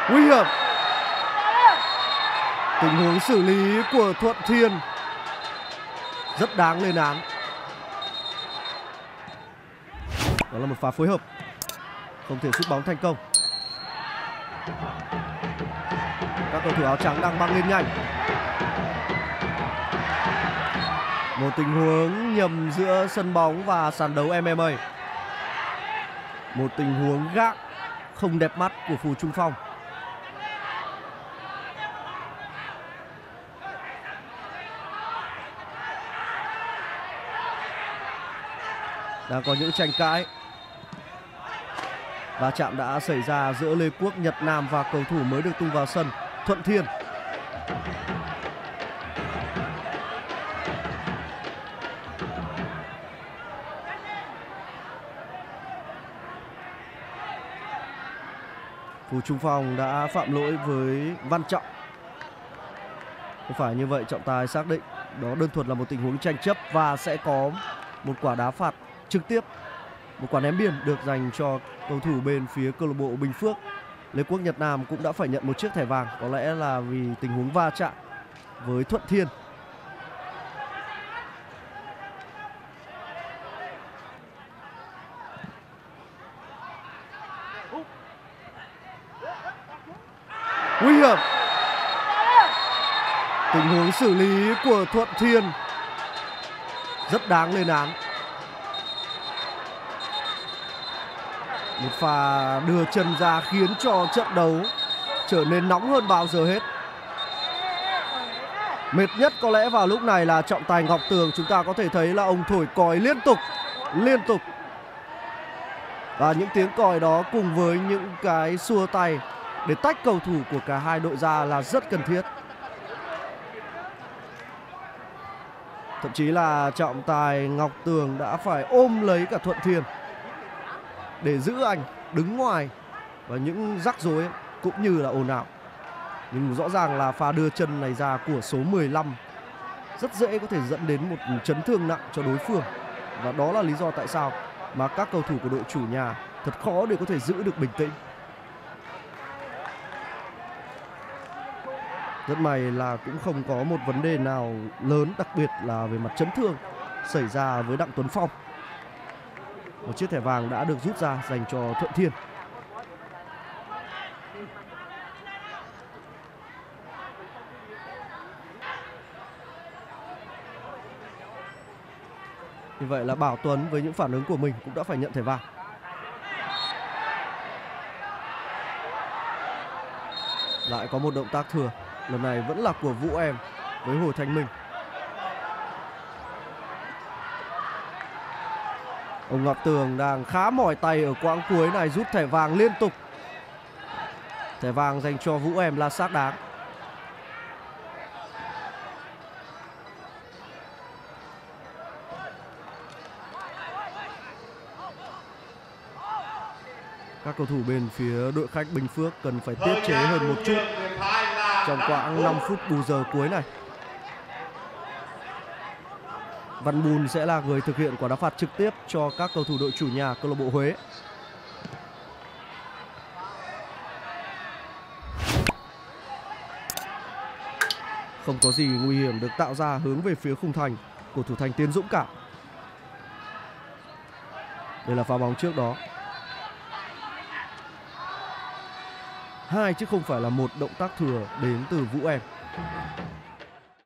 Nguy hiểm. Tình huống xử lý của Thuận Thiên rất đáng lên án. Đó là một pha phối hợp, không thể sút bóng thành công. Các cầu thủ áo trắng đang băng lên nhanh. Một tình huống nhầm giữa sân bóng và sàn đấu MMA. Một tình huống gác không đẹp mắt của Phù Trung Phong. Đang có những tranh cãi. Va chạm đã xảy ra giữa Lê Quốc Nhật Nam và cầu thủ mới được tung vào sân, Thuận Thiên. Phù Trung Phong đã phạm lỗi với Văn Trọng. Không phải như vậy, trọng tài xác định đó đơn thuần là một tình huống tranh chấp và sẽ có một quả đá phạt trực tiếp, một quả ném biên được dành cho cầu thủ bên phía câu lạc bộ Bình Phước. Lê Quốc Nhật Nam cũng đã phải nhận một chiếc thẻ vàng, có lẽ là vì tình huống va chạm với Thuận Thiên. Nguy hiểm. Tình huống xử lý của Thuận Thiên rất đáng lên án. Một pha đưa chân ra khiến cho trận đấu trở nên nóng hơn bao giờ hết. Mệt nhất có lẽ vào lúc này là trọng tài Ngọc Tường. Chúng ta có thể thấy là ông thổi còi liên tục. Và những tiếng còi đó cùng với những cái xua tay để tách cầu thủ của cả hai đội ra là rất cần thiết. Thậm chí là trọng tài Ngọc Tường đã phải ôm lấy cả Thuận Thiên để giữ anh đứng ngoài và những rắc rối cũng như là ồn ào. Nhưng rõ ràng là pha đưa chân này ra của số 15 rất dễ có thể dẫn đến một chấn thương nặng cho đối phương. Và đó là lý do tại sao mà các cầu thủ của đội chủ nhà thật khó để có thể giữ được bình tĩnh. Rất may là cũng không có một vấn đề nào lớn, đặc biệt là về mặt chấn thương xảy ra với Đặng Tuấn Phong. Một chiếc thẻ vàng đã được rút ra dành cho Thuận Thiên. Như vậy là Bảo Tuấn với những phản ứng của mình cũng đã phải nhận thẻ vàng. Lại có một động tác thừa, lần này vẫn là của Vũ Em với Hồ Thanh Minh. Ông Ngọc Tường đang khá mỏi tay ở quãng cuối này, rút thẻ vàng liên tục. Thẻ vàng dành cho Vũ Em là xác đáng. Các cầu thủ bên phía đội khách Bình Phước cần phải tiết chế hơn một chút trong quãng 5 phút bù giờ cuối này. Văn Bùn sẽ là người thực hiện quả đá phạt trực tiếp cho các cầu thủ đội chủ nhà câu lạc bộ Huế. Không có gì nguy hiểm được tạo ra hướng về phía khung thành của thủ thành Tiến Dũng cả. Đây là pha bóng trước đó. 2 chứ không phải là một động tác thừa đến từ Vũ Em.